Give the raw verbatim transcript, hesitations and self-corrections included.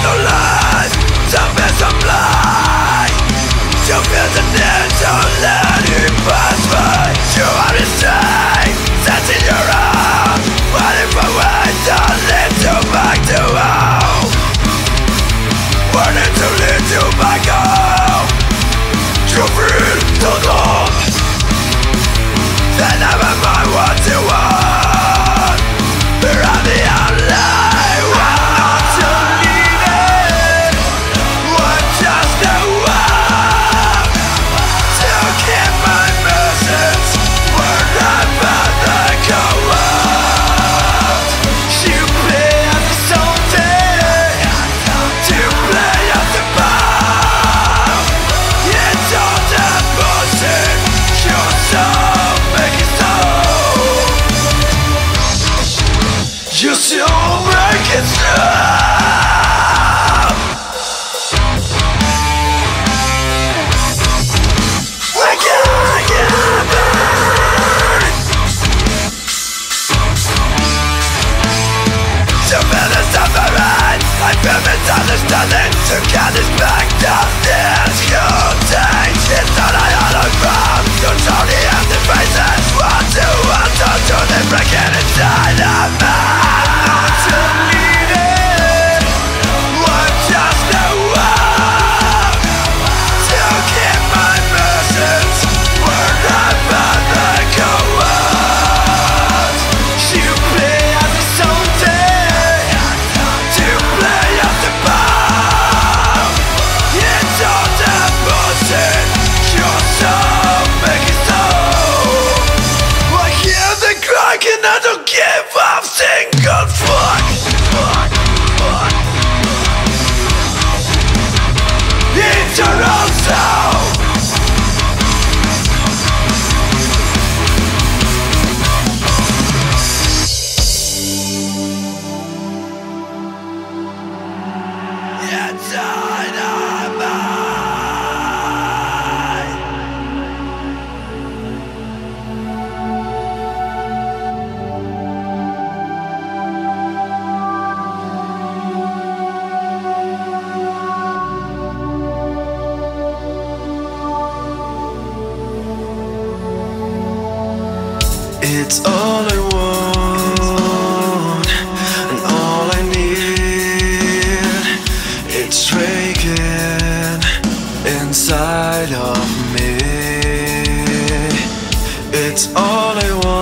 no life to be supply. You feel the need to let it pass by. You are insane, setting your own, waiting for ways to lead you back to home. Wanting to lead you back home. You feel so dumb. They never mind what you want. You're on the outlay. I'm not your leader. I'm just a one to keep my message wherever they go out. You play as a soldier to play as a bomb. It's all that bullshit. You're so make it so. You still make it stop. Like I am burning. To feel the suffering, I feel misunderstanding. To get this back down, this contains. It's not I all from. Don't show the empty faces. One to one, turn to the breaking inside of me. I'm not your leader. I'm just a one to keep my message wherever they go out. You play as a soldier to play as a bomb. It's all that bullshit. You're so make it so. I hear the crack and I don't give a single fuck. Fuck, fuck. It's your own soul. It's dynamite. It's all I want and all I need. It's breaking inside of me. It's all I want.